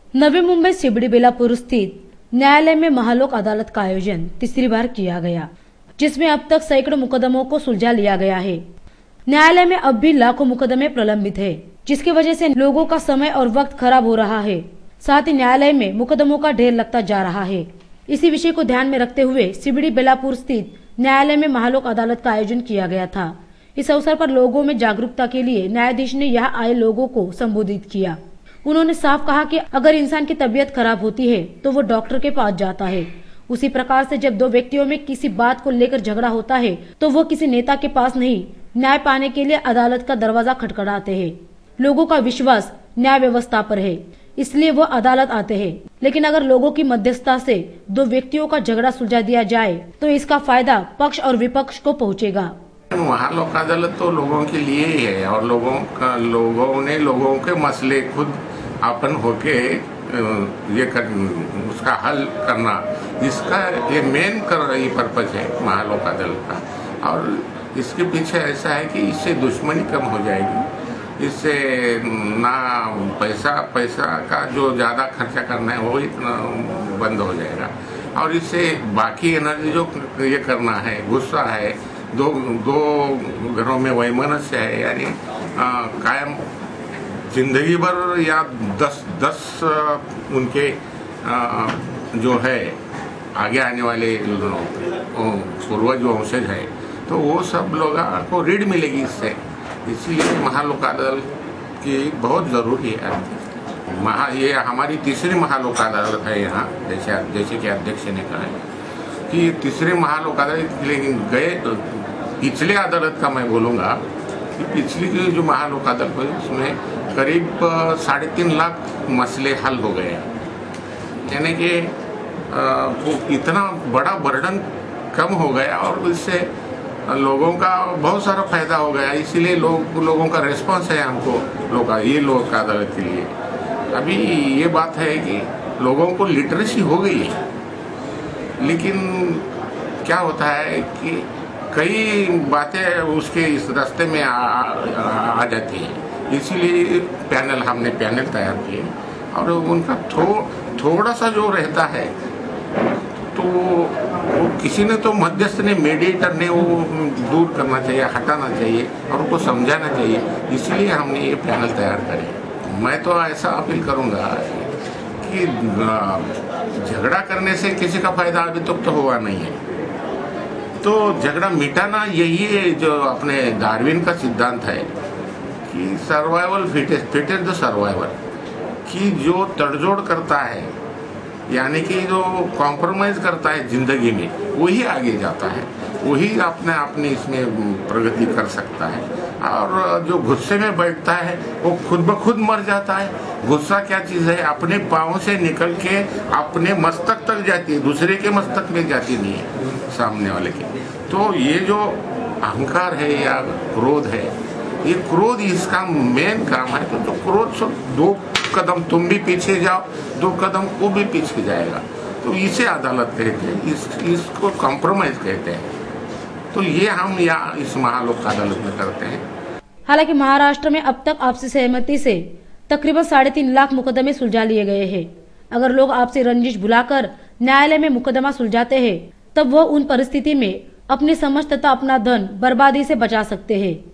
नवी मुंबई सीबडी बेलापुर स्थित न्यायालय में महालोक अदालत का आयोजन तीसरी बार किया गया, जिसमें अब तक सैकड़ों मुकदमों को सुलझा लिया गया है। न्यायालय में अब भी लाखों मुकदमे प्रलंबित है, जिसकी वजह से लोगों का समय और वक्त खराब हो रहा है। साथ ही न्यायालय में मुकदमों का ढेर लगता जा रहा है। इसी विषय को ध्यान में रखते हुए सीबडी बेलापुर स्थित न्यायालय में महालोक अदालत का आयोजन किया गया था। इस अवसर पर लोगों में जागरूकता के लिए न्यायाधीश ने यहाँ आए लोगों को संबोधित किया। उन्होंने साफ कहा कि अगर इंसान की तबीयत खराब होती है तो वो डॉक्टर के पास जाता है। उसी प्रकार से जब दो व्यक्तियों में किसी बात को लेकर झगड़ा होता है तो वो किसी नेता के पास नहीं, न्याय पाने के लिए अदालत का दरवाजा खटखटाते हैं। लोगों का विश्वास न्याय व्यवस्था पर है, इसलिए वो अदालत आते हैं। लेकिन अगर लोगों की मध्यस्थता से दो व्यक्तियों का झगड़ा सुलझा दिया जाए तो इसका फायदा पक्ष और विपक्ष को पहुँचेगा। महालोक अदालत तो लोगों के लिए ही है और लोगों ने लोगों के मसले खुद अपन होके उसका हल करना, इसका ये मेन पर्पज है महालोक अदालत का। और इसके पीछे ऐसा है कि इससे दुश्मनी कम हो जाएगी, इससे ना पैसा का जो ज़्यादा खर्चा करना है वो इतना बंद हो जाएगा। और इससे बाकी एनर्जी जो ये करना है, गुस्सा है, दो घरों में वैमनस्य है, यानी कायम जिंदगी भर या 10 उनके जो है आगे आने वाले पूर्वज वंशज है, तो वो सब लोगों को रीढ़ मिलेगी इससे। इसलिए महालोक अदालत की बहुत ज़रूरी है। ये हमारी तीसरी महालोक अदालत है यहाँ, जैसे कि अध्यक्ष ने कहा है कि तीसरे महालोक अदालत। लेकिन पिछले अदालत का मैं बोलूँगा कि पिछली की जो महालोक अदालत हुई उसमें करीब 3.5 लाख मसले हल हो गए, यानी कि वो इतना बड़ा बर्डन कम हो गया और इससे लोगों का बहुत सारा फायदा हो गया। इसीलिए लोगों का रिस्पांस है हमको ये लोक अदालत के लिए। अभी ये बात है कि लोगों को लिटरेसी हो गई है, लेकिन क्या होता है कि कई बातें उसके इस रास्ते में आ जाती हैं। इसीलिए हमने पैनल तैयार किए और उनका थोड़ा सा जो रहता है तो वो किसी ने तो मध्यस्थ ने, मीडिएटर ने वो दूर करना चाहिए, हटाना चाहिए और उनको समझाना चाहिए। इसलिए हमने ये पैनल तैयार करे। मैं तो ऐसा अपील करूँगा कि झगड़ा करने से किसी का फायदा अभी तक तो हुआ नहीं है, तो झगड़ा मिटाना यही है जो अपने डार्विन का सिद्धांत है कि सर्वाइवल फिटेस्ट द सर्वाइवर, कि जो तड़जोड़ करता है यानी कि जो कॉम्प्रोमाइज करता है जिंदगी में, वही आगे जाता है, वही अपने इसमें प्रगति कर सकता है। और जो गुस्से में बैठता है वो खुद ब खुद मर जाता है। गुस्सा क्या चीज़ है, अपने पाँव से निकल के अपने मस्तक तक जाती है, दूसरे के मस्तक में जाती नहीं है, सामने वाले के। तो ये जो अहंकार है या क्रोध है, ये क्रोध इसका मेन काम है। तो क्रोध से 2 कदम तुम भी पीछे जाओ, 2 कदम वो भी पीछे जाएगा, तो इसे अदालत कहते हैं, इसको कॉम्प्रोमाइज कहते हैं। तो ये हम यहाँ इस महालोक अदालत में करते हैं। हालांकि महाराष्ट्र में अब तक आपसी सहमति से तकरीबन 3.5 लाख मुकदमे सुलझा लिए गए हैं। अगर लोग आपसी रंजिश भुलाकर न्यायालय में मुकदमा सुलझाते हैं, तब वह उन परिस्थिति में अपनी समझ तथा अपना धन बर्बादी से बचा सकते हैं।